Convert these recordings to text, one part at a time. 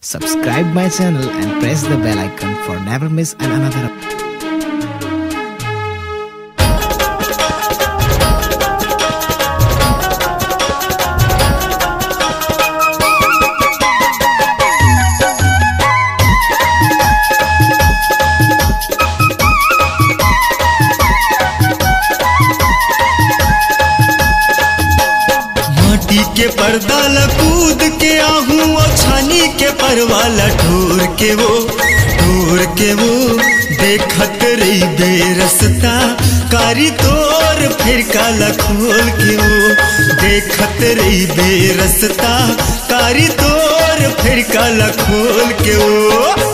Subscribe my channel and press the bell icon for never miss another update. के पर्दा कूद के आहूं और छानी के परवाला ढोर के वो देखत रही बेरसता कारी तोर फिर काला खोल के वो देखत रही बेरसता कारी तोर फिर काला खोल के वो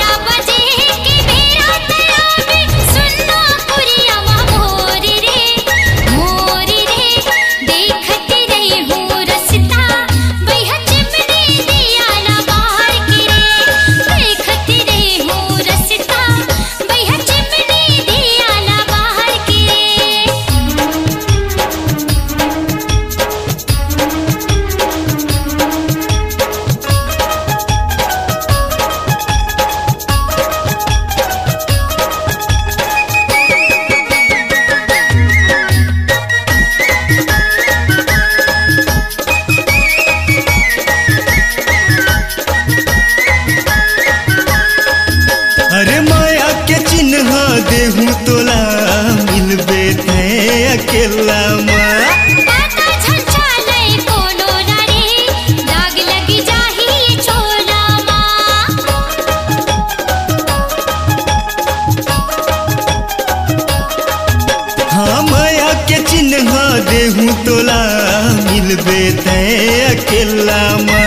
अरे माया के चिन्ह देहूं तोला मिलबे ते अकेला हाँ माया के चिन्ह देहूं तोला मिलबे ते अकेला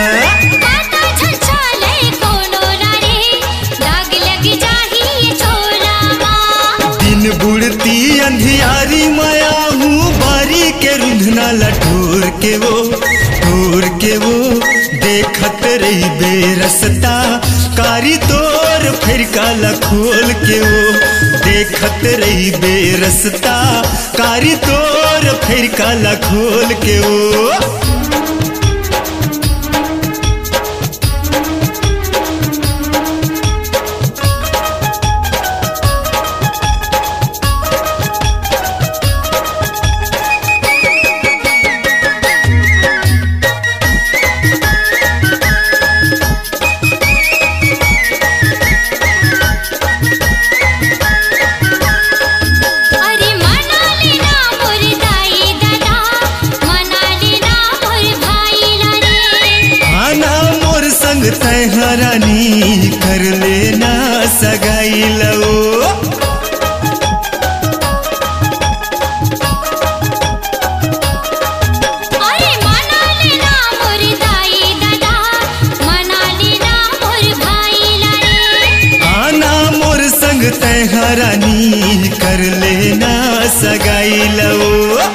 बुढ़ती अंधियारी माया हूँ बारी के रुंधना लठोर के वो देखत रही बेरसता कारी तोर फिर काला खोल के वो देखत रही बेरसता कारी तोर फिर काला खोल के वो हरानी कर लेना सगाई लो अरे मना लेना मोर दाई दादा मना लेना मोर भाई लारे आना मोर संग तय हरानी कर लेना सगाई लो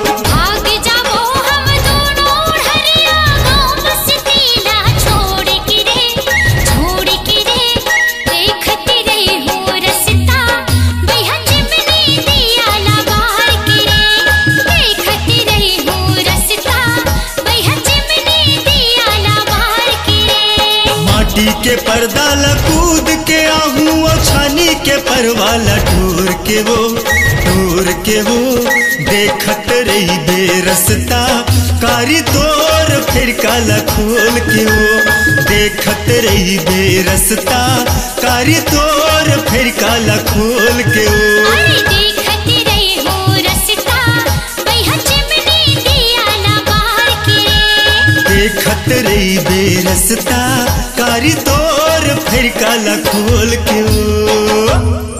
के पर्दा कूद के आहूं और छानी के परवाला ढोर के वो देखत रही बेरसता कारी तोर फिर काला खोल के वो देखत रही बेरसता कारी तोर फिर काला खोल के वो देखत रही बेरसता कारी तोर फिर काला खोल के वो।